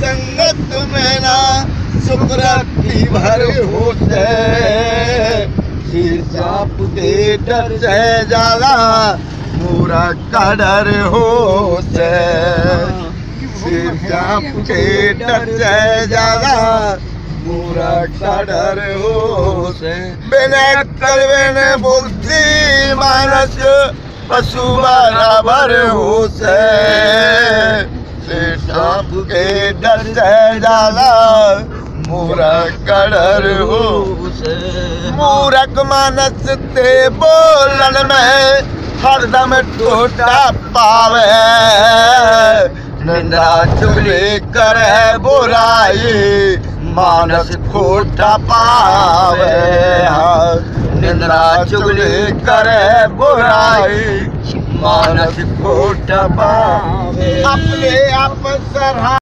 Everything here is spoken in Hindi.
संगत में ना सुकराती भर होते सांप के डर से ज्यादा मूरा का डर होते सांप के डर से ज्यादा मूरा का डर होते बिना करवे बुद्धि मानस पशु बराबर होते सांप के डर से ज्यादा मूरख का डर हो मूरख मानस ते बोलन में हरदम टोटा पावे निंदा चुगली करे बुराई मानस खोटा पावे निंदा चुगली करे बुराई मानस खोटा पावे अपने आप सराह